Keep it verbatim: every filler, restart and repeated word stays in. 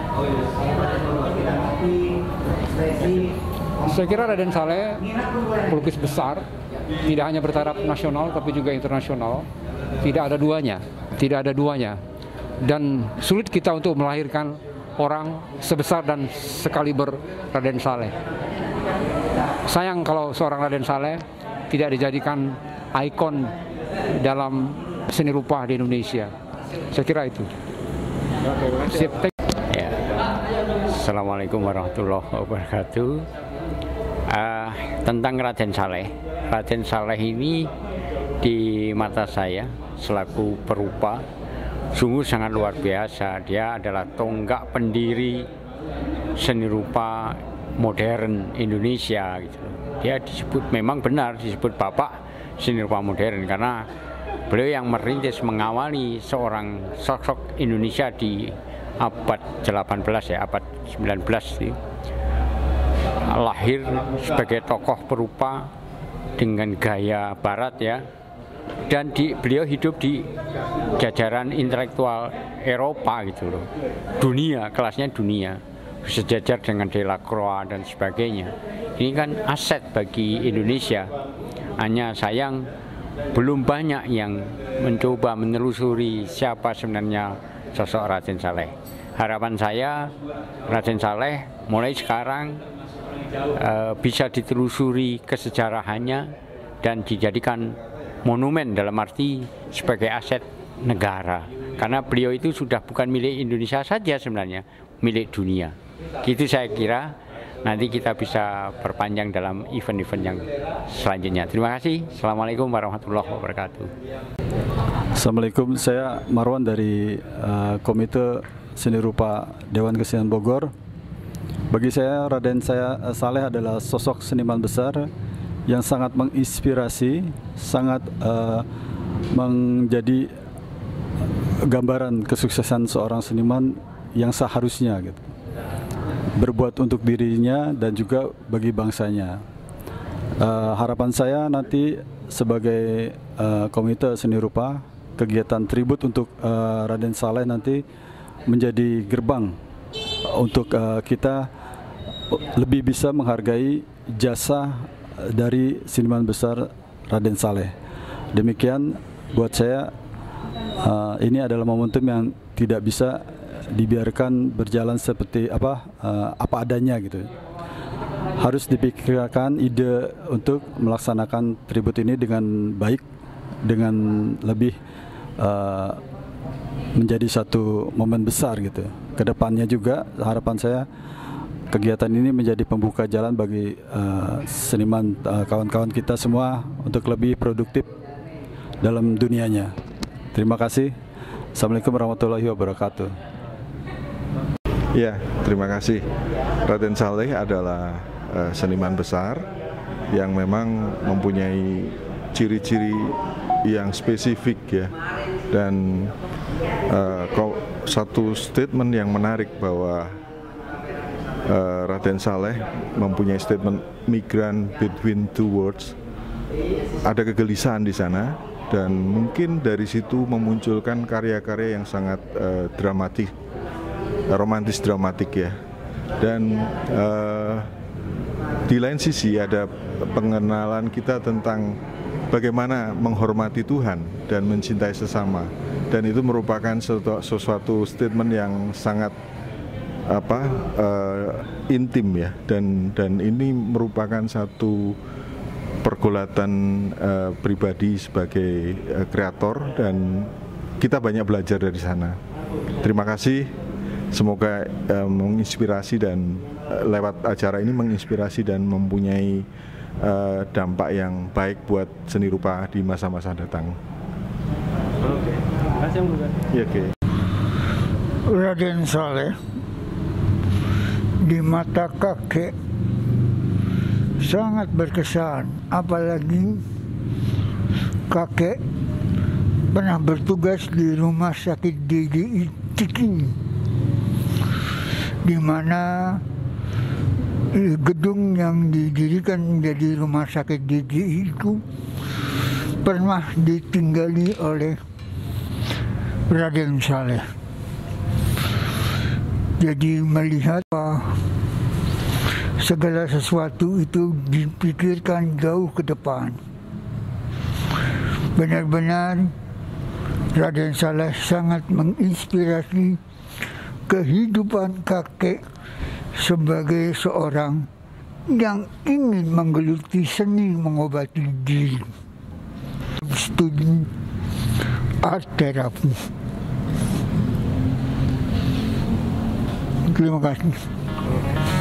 Saya kira Raden Saleh pelukis besar, tidak hanya bertaraf nasional tapi juga internasional. Tidak ada duanya, tidak ada duanya. Dan sulit kita untuk melahirkan orang sebesar dan sekaliber Raden Saleh. Sayang kalau seorang Raden Saleh tidak dijadikan ikon dalam seni rupa di Indonesia. Saya kira itu. Ya. Assalamualaikum warahmatullahi wabarakatuh. Uh, tentang Raden Saleh, Raden Saleh ini di mata saya selaku perupa sungguh sangat luar biasa. Dia adalah tonggak pendiri seni rupa modern Indonesia gitu. Dia disebut, memang benar disebut bapak seni rupa modern karena beliau yang merintis, mengawali seorang sosok Indonesia di abad delapan belas ya, abad sembilan belas sih. Lahir sebagai tokoh perupa dengan gaya barat ya, dan di, beliau hidup di jajaran intelektual Eropa gitu loh, dunia, kelasnya dunia, sejajar dengan Delacroix dan sebagainya. Ini kan aset bagi Indonesia. Hanya sayang belum banyak yang mencoba menelusuri siapa sebenarnya sosok Raden Saleh. Harapan saya Raden Saleh mulai sekarang uh, bisa ditelusuri kesejarahannya dan dijadikan monumen dalam arti sebagai aset negara. Karena beliau itu sudah bukan milik Indonesia saja sebenarnya, milik dunia. Gitu saya kira. Nanti kita bisa perpanjang dalam event-event yang selanjutnya. Terima kasih. Assalamualaikum warahmatullahi wabarakatuh. Assalamualaikum, saya Marwan dari uh, Komite Seni Rupa Dewan Kesenian Bogor. Bagi saya, Raden saya uh, Saleh adalah sosok seniman besar yang sangat menginspirasi, sangat uh, menjadi gambaran kesuksesan seorang seniman yang seharusnya gitu, berbuat untuk dirinya dan juga bagi bangsanya. Uh, harapan saya nanti sebagai uh, Komite Seni Rupa, kegiatan tribut untuk uh, Raden Saleh nanti menjadi gerbang untuk uh, kita lebih bisa menghargai jasa dari seniman besar Raden Saleh. Demikian buat saya, uh, ini adalah momentum yang tidak bisa dibiarkan berjalan seperti apa uh, apa adanya gitu. Harus dipikirkan ide untuk melaksanakan tribut ini dengan baik, dengan lebih uh, menjadi satu momen besar gitu. Kedepannya juga harapan saya kegiatan ini menjadi pembuka jalan bagi uh, seniman uh, kawan-kawan kita semua untuk lebih produktif dalam dunianya. Terima kasih. Assalamualaikum warahmatullahi wabarakatuh. Ya, terima kasih. Raden Saleh adalah uh, seniman besar yang memang mempunyai ciri-ciri yang spesifik ya, dan uh, satu statement yang menarik bahwa uh, Raden Saleh mempunyai statement migrant between two worlds. Ada kegelisahan di sana dan mungkin dari situ memunculkan karya-karya yang sangat uh, dramatik, romantis dramatik ya. Dan uh, di lain sisi ada pengenalan kita tentang bagaimana menghormati Tuhan dan mencintai sesama, dan itu merupakan sesuatu, sesuatu statement yang sangat apa uh, intim ya, dan dan ini merupakan satu pergulatan uh, pribadi sebagai uh, kreator, dan kita banyak belajar dari sana. Terima kasih. Semoga uh, menginspirasi dan uh, lewat acara ini menginspirasi dan mempunyai uh, dampak yang baik buat seni rupa di masa-masa datang. Oke, terima kasih Om. Ya, oke. Raden Saleh di mata kakek sangat berkesan, apalagi kakek pernah bertugas di rumah sakit D G I Ciki, di mana gedung yang didirikan menjadi rumah sakit D G I itu pernah ditinggali oleh Raden Saleh. Jadi melihat uh, segala sesuatu itu dipikirkan jauh ke depan. Benar-benar Raden Saleh sangat menginspirasi kehidupan kakek sebagai seorang yang ingin menggeluti seni mengobati diri. Studi art therapy. Terima kasih.